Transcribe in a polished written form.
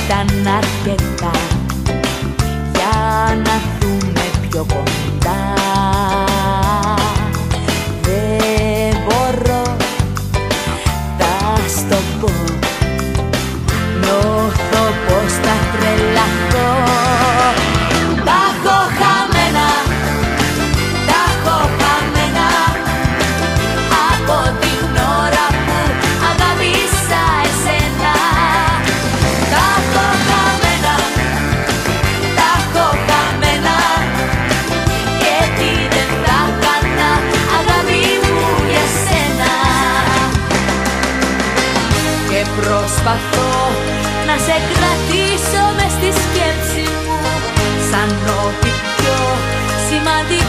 ήταν αρκετά για να δούμε πιο κοντά. Δεν μπορώ, θα στο πω, νιώθω πως θα τρελαθώ. Τα έχω χαμένα, τα έχω χαμένα από την ώρα που αγάπησα εσένα. Τα έχω χαμένα, τα έχω χαμένα, γιατί δεν θα έκανα αγάπη μου για σένα. Και προσπαθώ να σε κρατήσω μες στη σκέψη μου σαν ό,τι πιο σημαντικό.